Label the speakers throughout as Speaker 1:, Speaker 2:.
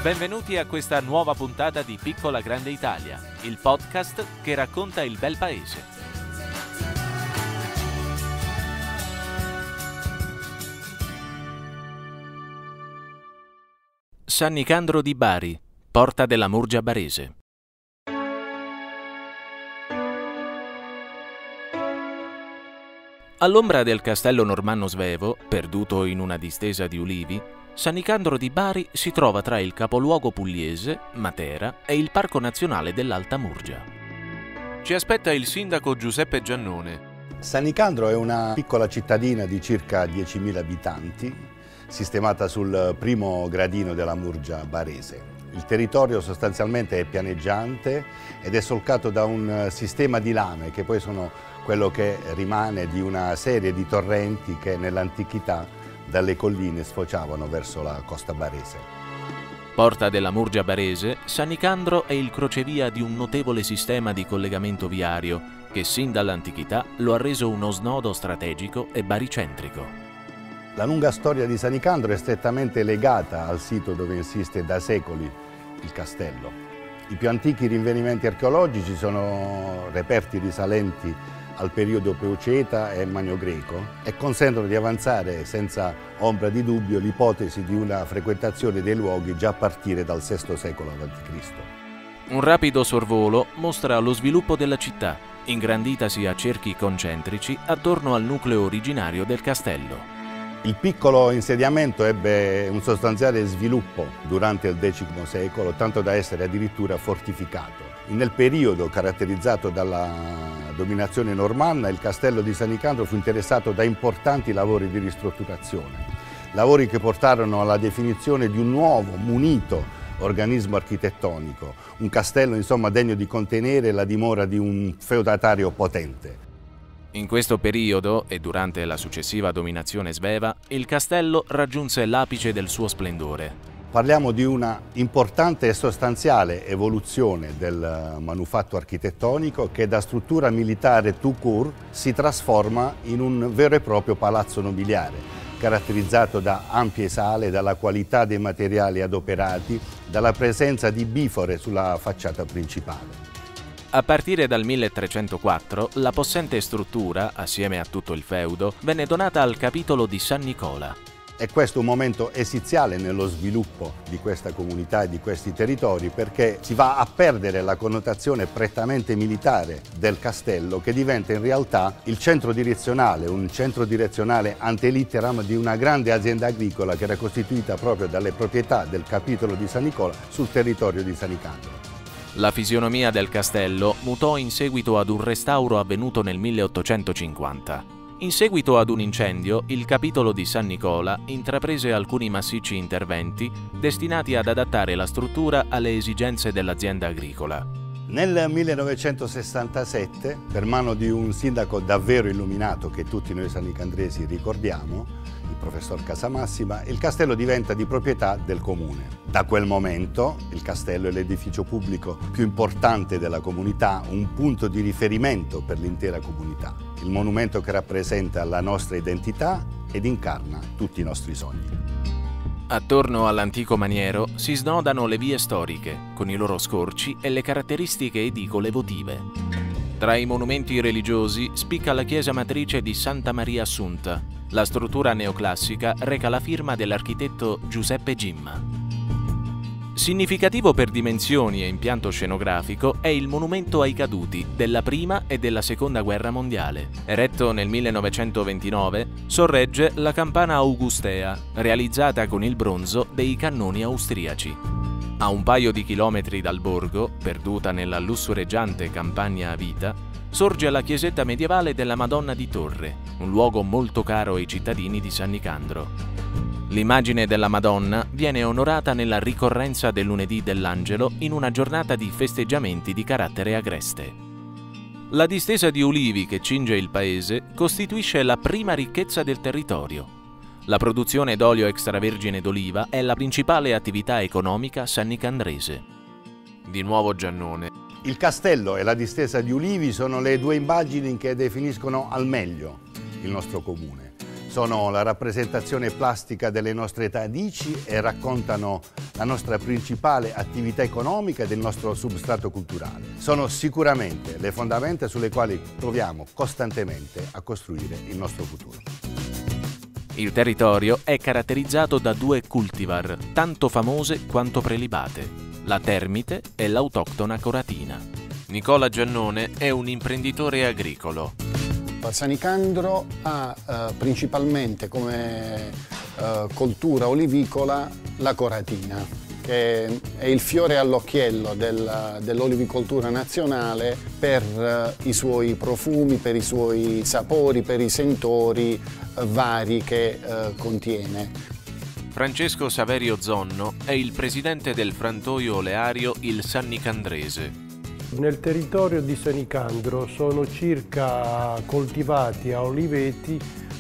Speaker 1: Benvenuti a questa nuova puntata di Piccola Grande Italia, il podcast che racconta il bel paese. San Nicandro di Bari, porta della Murgia barese. All'ombra del castello normanno svevo, perduto in una distesa di ulivi, San Nicandro di Bari si trova tra il capoluogo pugliese, Matera, e il Parco Nazionale dell'Alta Murgia. Ci aspetta il sindaco Giuseppe Giannone.
Speaker 2: San Nicandro è una piccola cittadina di circa 10.000 abitanti, sistemata sul primo gradino della Murgia barese. Il territorio sostanzialmente è pianeggiante ed è solcato da un sistema di lame che poi sono quello che rimane di una serie di torrenti che nell'antichità dalle colline sfociavano verso la costa barese.
Speaker 1: Porta della Murgia barese, San Nicandro è il crocevia di un notevole sistema di collegamento viario che sin dall'antichità lo ha reso uno snodo strategico e baricentrico.
Speaker 2: La lunga storia di San Nicandro è strettamente legata al sito dove insiste da secoli il castello. I più antichi rinvenimenti archeologici sono reperti risalenti al periodo Peuceta e Magno Greco e consentono di avanzare senza ombra di dubbio l'ipotesi di una frequentazione dei luoghi già a partire dal VI secolo a.C.
Speaker 1: Un rapido sorvolo mostra lo sviluppo della città, ingranditasi a cerchi concentrici attorno al nucleo originario del castello.
Speaker 2: Il piccolo insediamento ebbe un sostanziale sviluppo durante il X secolo, tanto da essere addirittura fortificato. Nel periodo caratterizzato dalla dominazione normanna, il castello di San Nicandro fu interessato da importanti lavori di ristrutturazione, lavori che portarono alla definizione di un nuovo, munito organismo architettonico, un castello insomma degno di contenere la dimora di un feudatario potente.
Speaker 1: In questo periodo e durante la successiva dominazione sveva, il castello raggiunse l'apice del suo splendore.
Speaker 2: Parliamo di una importante e sostanziale evoluzione del manufatto architettonico che da struttura militare tout court si trasforma in un vero e proprio palazzo nobiliare, caratterizzato da ampie sale, dalla qualità dei materiali adoperati, dalla presenza di bifore sulla facciata principale.
Speaker 1: A partire dal 1304, la possente struttura, assieme a tutto il feudo, venne donata al capitolo di San Nicola.
Speaker 2: E questo è un momento esiziale nello sviluppo di questa comunità e di questi territori, perché si va a perdere la connotazione prettamente militare del castello, che diventa in realtà il centro direzionale, un centro direzionale ante litteram di una grande azienda agricola che era costituita proprio dalle proprietà del capitolo di San Nicola sul territorio di San Nicandro.
Speaker 1: La fisionomia del castello mutò in seguito ad un restauro avvenuto nel 1850. In seguito ad un incendio, il capitolo di San Nicola intraprese alcuni massicci interventi destinati ad adattare la struttura alle esigenze dell'azienda agricola.
Speaker 2: Nel 1967, per mano di un sindaco davvero illuminato che tutti noi sannicandresi ricordiamo, il professor Casamassima, il castello diventa di proprietà del comune. Da quel momento il castello è l'edificio pubblico più importante della comunità, un punto di riferimento per l'intera comunità, il monumento che rappresenta la nostra identità ed incarna tutti i nostri sogni.
Speaker 1: Attorno all'antico maniero si snodano le vie storiche, con i loro scorci e le caratteristiche edicole votive. Tra i monumenti religiosi spicca la chiesa matrice di Santa Maria Assunta. La struttura neoclassica reca la firma dell'architetto Giuseppe Gimma. Significativo per dimensioni e impianto scenografico è il monumento ai caduti della Prima e della Seconda Guerra Mondiale. Eretto nel 1929, sorregge la campana augustea, realizzata con il bronzo dei cannoni austriaci. A un paio di chilometri dal borgo, perduta nella lussureggiante campagna a vita, sorge la chiesetta medievale della Madonna di Torre, un luogo molto caro ai cittadini di San Nicandro. L'immagine della Madonna viene onorata nella ricorrenza del lunedì dell'Angelo in una giornata di festeggiamenti di carattere agreste. La distesa di ulivi che cinge il paese costituisce la prima ricchezza del territorio. La produzione d'olio extravergine d'oliva è la principale attività economica sannicandrese. Di nuovo Giannone.
Speaker 2: Il castello e la distesa di ulivi sono le due immagini che definiscono al meglio il nostro comune. Sono la rappresentazione plastica delle nostre radici e raccontano la nostra principale attività economica e del nostro substrato culturale. Sono sicuramente le fondamenta sulle quali proviamo costantemente a costruire il nostro futuro.
Speaker 1: Il territorio è caratterizzato da 2 cultivar, tanto famose quanto prelibate, la termite e l'autoctona coratina. Nicola Giannone è un imprenditore agricolo.
Speaker 3: Sanicandro ha principalmente come coltura olivicola la coratina, che è il fiore all'occhiello dell'olivicoltura nazionale per i suoi profumi, per i suoi sapori, per i sentori vari che contiene.
Speaker 1: Francesco Saverio Zonno è il presidente del frantoio oleario Il Sannicandrese.
Speaker 4: Nel territorio di Sanicandro sono circa coltivati a oliveti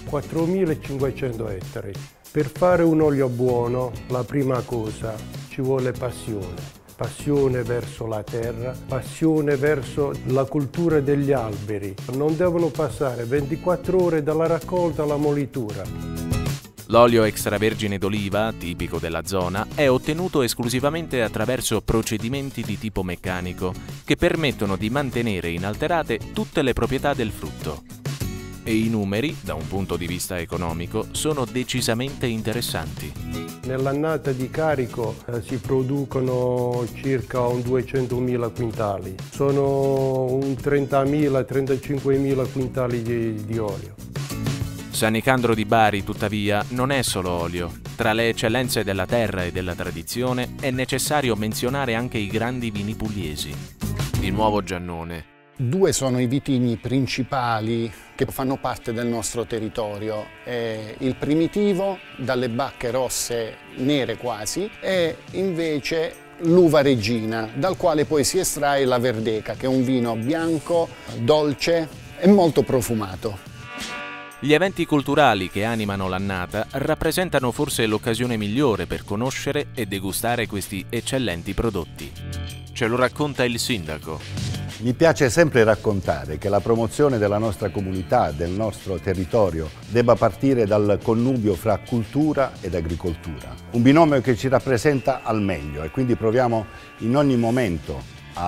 Speaker 4: 4.500 ettari. Per fare un olio buono, la prima cosa, ci vuole passione. Passione verso la terra, passione verso la cultura degli alberi. Non devono passare 24 ore dalla raccolta alla molitura.
Speaker 1: L'olio extravergine d'oliva, tipico della zona, è ottenuto esclusivamente attraverso procedimenti di tipo meccanico che permettono di mantenere inalterate tutte le proprietà del frutto. E i numeri, da un punto di vista economico, sono decisamente interessanti.
Speaker 4: Nell'annata di carico si producono circa un 200.000 quintali. Sono un 30.000-35.000 quintali di olio.
Speaker 1: Sanicandro di Bari, tuttavia, non è solo olio. Tra le eccellenze della terra e della tradizione è necessario menzionare anche i grandi vini pugliesi. Di nuovo Giannone.
Speaker 3: 2 sono i vitigni principali che fanno parte del nostro territorio. Il primitivo, dalle bacche rosse nere quasi, e invece l'uva regina, dal quale poi si estrae la verdeca, che è un vino bianco, dolce e molto profumato.
Speaker 1: Gli eventi culturali che animano l'annata rappresentano forse l'occasione migliore per conoscere e degustare questi eccellenti prodotti. Ce lo racconta il sindaco.
Speaker 2: Mi piace sempre raccontare che la promozione della nostra comunità, del nostro territorio, debba partire dal connubio fra cultura ed agricoltura. Un binomio che ci rappresenta al meglio e quindi proviamo in ogni momento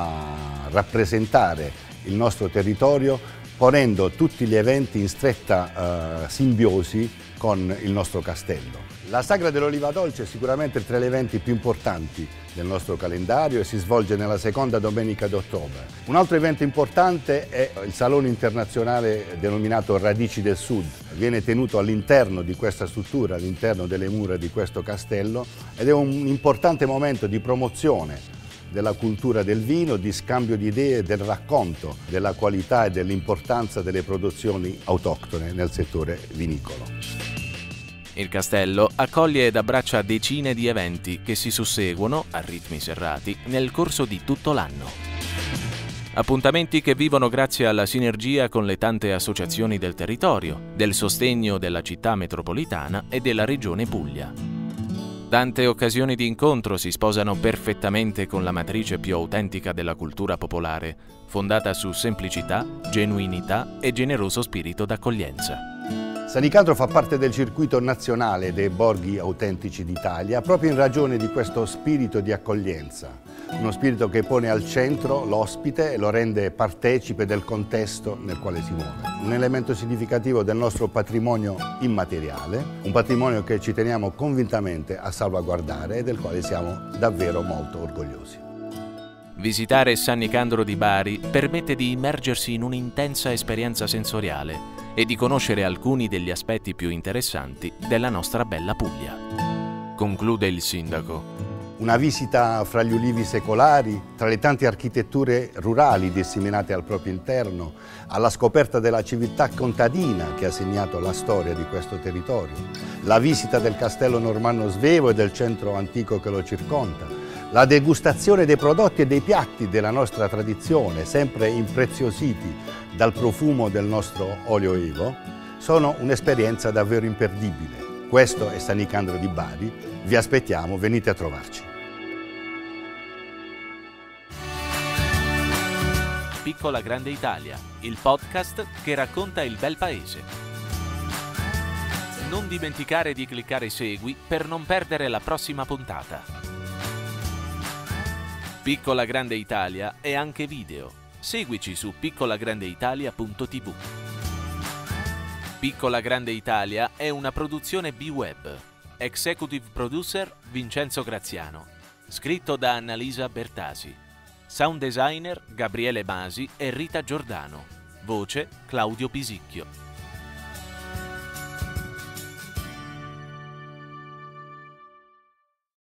Speaker 2: a rappresentare il nostro territorio ponendo tutti gli eventi in stretta simbiosi con il nostro castello. La Sagra dell'Oliva Dolce è sicuramente tra gli eventi più importanti del nostro calendario e si svolge nella seconda domenica d'ottobre. Un altro evento importante è il Salone internazionale denominato Radici del Sud. Viene tenuto all'interno di questa struttura, all'interno delle mura di questo castello, ed è un importante momento di promozione della cultura del vino, di scambio di idee, del racconto della qualità e dell'importanza delle produzioni autoctone nel settore vinicolo.
Speaker 1: Il castello accoglie ed abbraccia decine di eventi che si susseguono, a ritmi serrati, nel corso di tutto l'anno. Appuntamenti che vivono grazie alla sinergia con le tante associazioni del territorio, del sostegno della città metropolitana e della regione Puglia. Tante occasioni di incontro si sposano perfettamente con la matrice più autentica della cultura popolare, fondata su semplicità, genuinità e generoso spirito d'accoglienza.
Speaker 2: Sanicandro fa parte del circuito nazionale dei borghi autentici d'Italia proprio in ragione di questo spirito di accoglienza, uno spirito che pone al centro l'ospite e lo rende partecipe del contesto nel quale si muove. Un elemento significativo del nostro patrimonio immateriale, un patrimonio che ci teniamo convintamente a salvaguardare e del quale siamo davvero molto orgogliosi.
Speaker 1: Visitare Sanicandro di Bari permette di immergersi in un'intensa esperienza sensoriale e di conoscere alcuni degli aspetti più interessanti della nostra bella Puglia. Conclude il sindaco.
Speaker 2: Una visita fra gli ulivi secolari, tra le tante architetture rurali disseminate al proprio interno, alla scoperta della civiltà contadina che ha segnato la storia di questo territorio, la visita del castello normanno svevo e del centro antico che lo circonda, la degustazione dei prodotti e dei piatti della nostra tradizione, sempre impreziositi dal profumo del nostro olio Evo, sono un'esperienza davvero imperdibile. Questo è Sanicandro di Bari, vi aspettiamo, venite a trovarci.
Speaker 1: Piccola Grande Italia, il podcast che racconta il bel paese. Non dimenticare di cliccare segui per non perdere la prossima puntata. Piccola Grande Italia è anche video. Seguici su piccolagrandeitalia.tv. Piccola Grande Italia è una produzione B-Web. Executive producer Vincenzo Graziano. Scritto da Annalisa Bertasi. Sound designer Gabriele Masi e Rita Giordano. Voce Claudio Pisicchio.